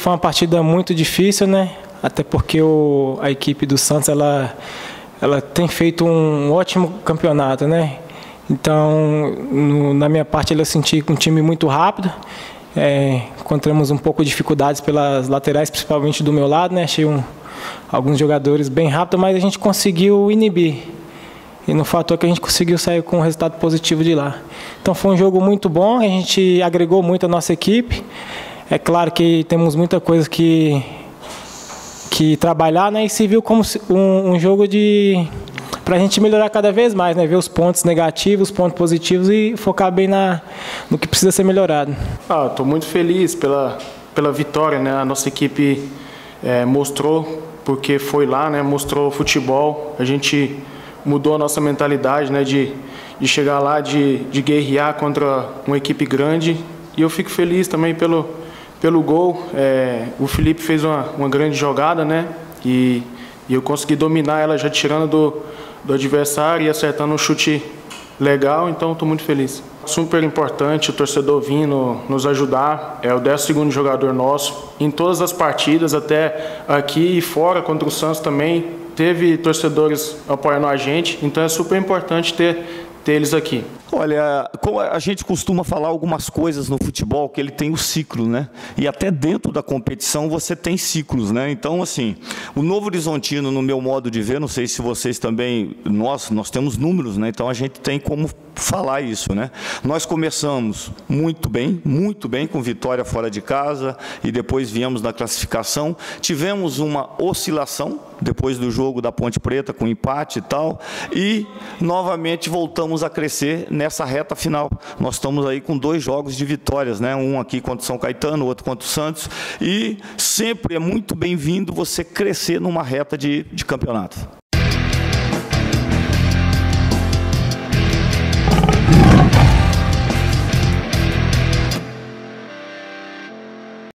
foi uma partida muito difícil, né? Até porque a equipe do Santos ela tem feito um ótimo campeonato, né? Então, na minha parte, eu senti um time muito rápido. Encontramos um pouco de dificuldades pelas laterais, principalmente do meu lado, né? Achei alguns jogadores bem rápidos, mas a gente conseguiu inibir. E no fator que a gente conseguiu sair com um resultado positivo de lá. Então foi um jogo muito bom, a gente agregou muito a nossa equipe. É claro que temos muita coisa que trabalhar, né? E se viu como um jogo para a gente melhorar cada vez mais, né? Ver os pontos negativos, os pontos positivos e focar bem no que precisa ser melhorado. Estou muito feliz pela vitória, né? A nossa equipe mostrou, porque foi lá, né? Mostrou futebol. A gente mudou a nossa mentalidade, né? De chegar lá, de guerrear contra uma equipe grande. E eu fico feliz também pelo gol. O Felipe fez uma grande jogada, né? E eu consegui dominar ela já tirando do adversário e acertando um chute legal, então estou muito feliz. Super importante o torcedor vindo nos ajudar, é o 12º jogador nosso. Em todas as partidas, até aqui e fora, contra o Santos também, teve torcedores apoiando a gente, então é super importante ter eles aqui. Olha, como a gente costuma falar algumas coisas no futebol, que ele tem o ciclo, né? E até dentro da competição você tem ciclos, né? Então, assim, o Novo Horizontino, no meu modo de ver, não sei se vocês também, nós temos números, né? Então a gente tem como falar isso, né? Nós começamos muito bem, com vitória fora de casa, e depois viemos na classificação. Tivemos uma oscilação depois do jogo da Ponte Preta, com empate e tal, e novamente voltamos a crescer nessa reta final. Nós estamos aí com 2 jogos de vitórias, né? Um aqui contra o São Caetano, outro contra o Santos, e sempre é muito bem-vindo você crescer numa reta de campeonato.